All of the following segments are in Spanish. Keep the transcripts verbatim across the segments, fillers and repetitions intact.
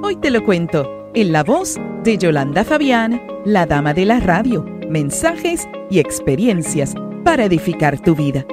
Hoy te lo cuento, en la voz de Yolanda Fabián, la dama de la radio, mensajes y experiencias para edificar tu vida.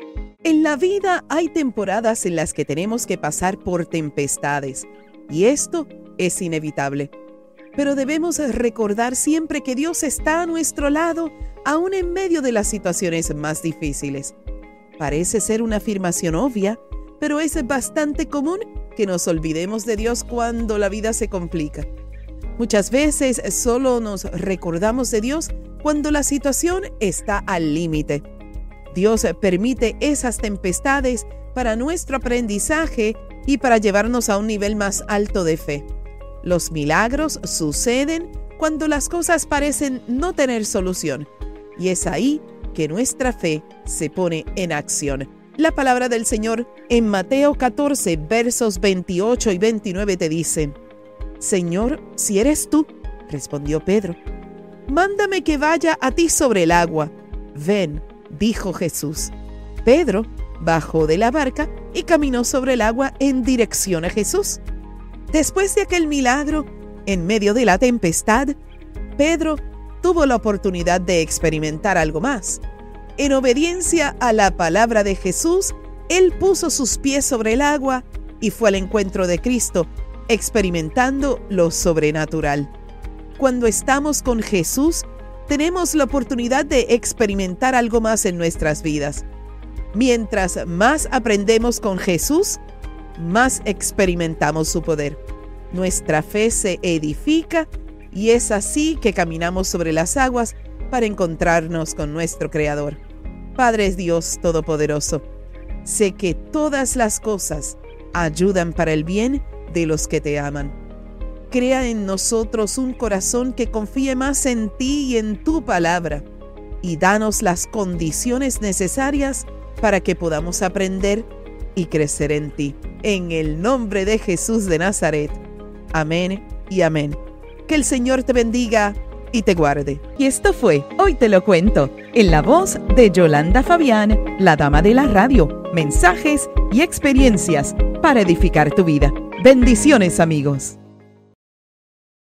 En la vida hay temporadas en las que tenemos que pasar por tempestades, y esto es inevitable. Pero debemos recordar siempre que Dios está a nuestro lado, aún en medio de las situaciones más difíciles. Parece ser una afirmación obvia, pero es bastante común que nos olvidemos de Dios cuando la vida se complica. Muchas veces solo nos recordamos de Dios cuando la situación está al límite. Dios permite esas tempestades para nuestro aprendizaje y para llevarnos a un nivel más alto de fe. Los milagros suceden cuando las cosas parecen no tener solución, y es ahí que nuestra fe se pone en acción. La palabra del Señor en Mateo catorce, versos veintiocho y veintinueve te dice: «Señor, si eres tú», respondió Pedro, «mándame que vaya a ti sobre el agua». «Ven», dijo Jesús. Pedro bajó de la barca y caminó sobre el agua en dirección a Jesús. Después de aquel milagro, en medio de la tempestad, Pedro tuvo la oportunidad de experimentar algo más. En obediencia a la palabra de Jesús, él puso sus pies sobre el agua y fue al encuentro de Cristo, experimentando lo sobrenatural. Cuando estamos con Jesús, tenemos la oportunidad de experimentar algo más en nuestras vidas. Mientras más aprendemos con Jesús, más experimentamos su poder. Nuestra fe se edifica y es así que caminamos sobre las aguas para encontrarnos con nuestro Creador. Padre Dios Todopoderoso, sé que todas las cosas ayudan para el bien de los que te aman. Crea en nosotros un corazón que confíe más en ti y en tu palabra, y danos las condiciones necesarias para que podamos aprender y crecer en ti. En el nombre de Jesús de Nazaret. Amén y amén. Que el Señor te bendiga y te guarde. Y esto fue Hoy Te Lo Cuento, en la voz de Yolanda Fabián, la dama de la radio, mensajes y experiencias para edificar tu vida. Bendiciones, amigos.